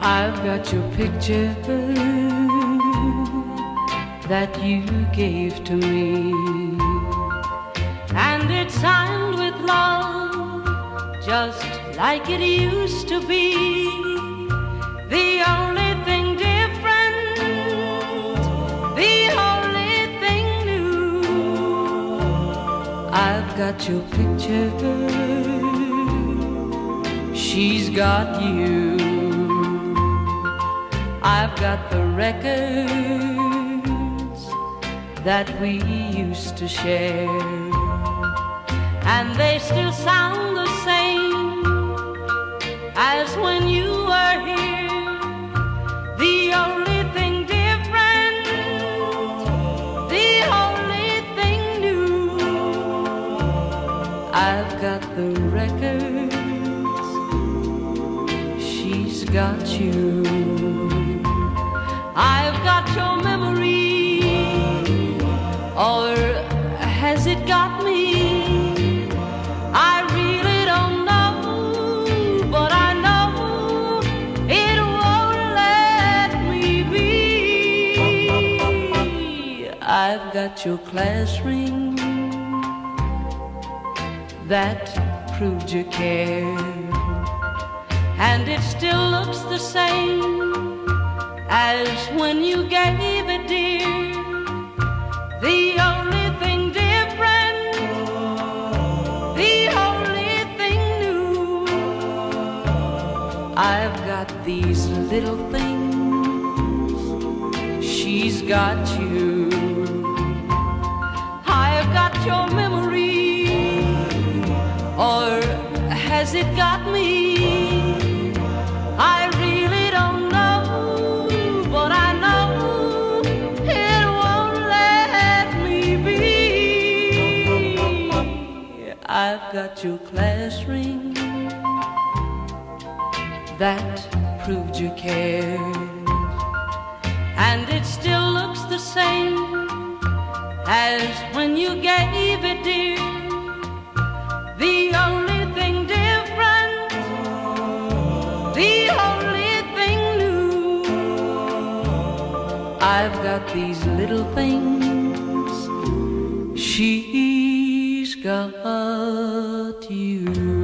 I've got your picture that you gave to me, and it's signed with love, just like it used to be. The only thing different, the only thing new, I've got your picture, she's got you. I've got the records that we used to share, and they still sound the same as when you were here. The only thing different, the only thing new, I've got the records, she's got you. I've got your memory, or has it got me? I really don't know, but I know it won't let me be. I've got your class ring that proved you cared, and it still looks the same as when you gave it, dear. The only thing different, the only thing new, I've got these little things, she's got you. I've got your memory, or has it got me? I really don't know, but I know it won't let me be. I've got your class ring that proved you cared, and it still looks the same as when you gave it, dear. The only thing different, the only thing new, I've got these little things, she's got you.